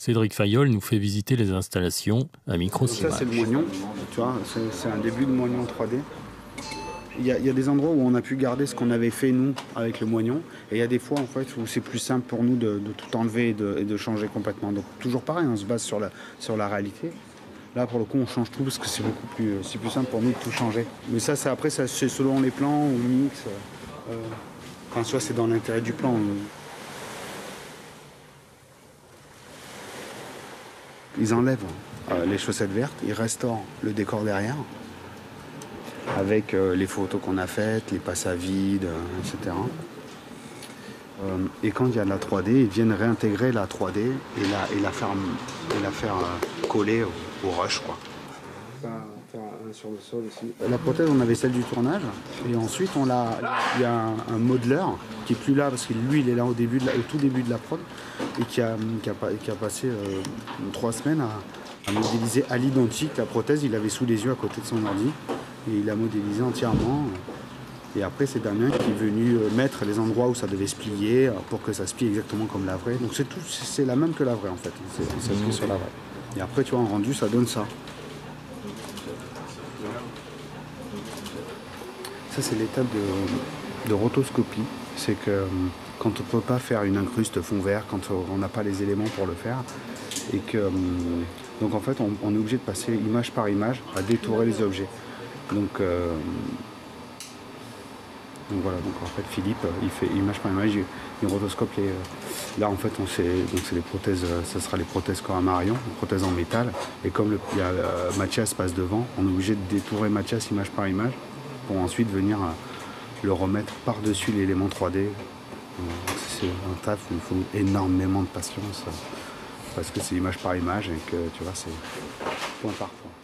Cédric Fayolle nous fait visiter les installations à Microcimage. Ça, c'est le moignon, tu vois, c'est un début de moignon 3D. Il y a des endroits où on a pu garder ce qu'on avait fait, nous, avec le moignon. Et il y a des fois, en fait, où c'est plus simple pour nous de tout enlever et de changer complètement. Donc, toujours pareil, on se base sur la réalité. Là, pour le coup, on change tout parce que c'est plus simple pour nous de tout changer. Mais ça, après, c'est selon les plans, on mixe. Enfin, soit c'est dans l'intérêt du plan. Ils enlèvent les chaussettes vertes, ils restaurent le décor derrière, avec les photos qu'on a faites, les passes à vide, etc. Et quand il y a de la 3D, ils viennent réintégrer la 3D et la faire coller au rush, quoi. Faire un sur le sol aussi. La prothèse, on avait celle du tournage, et ensuite il y a un modeleur qui est plus là parce que lui, il est là au tout début de la prod et qui a passé 3 semaines à modéliser à l'identique la prothèse. Il l'avait sous les yeux à côté de son ordi et il l'a modélisé entièrement. Et après, c'est Damien qui est venu mettre les endroits où ça devait se plier pour que ça se plie exactement comme la vraie. Donc c'est la même que la vraie en fait. Ça se plie sur la vraie. Et après, tu vois, en rendu, ça donne ça. Ça, c'est l'étape de rotoscopie. C'est que quand on ne peut pas faire une incruste fond vert, quand on n'a pas les éléments pour le faire, et que donc en fait, on est obligé de passer image par image à détourer les objets. Donc voilà, donc en fait Philippe, il fait image par image, il rotoscope là en fait c'est les prothèses, ça sera les prothèses corps à Marion, les prothèses en métal, et comme Mathias passe devant, on est obligé de détourer Mathias image par image pour ensuite venir le remettre par-dessus l'élément 3D. C'est un taf où il faut énormément de patience parce que c'est image par image et que tu vois c'est point par point.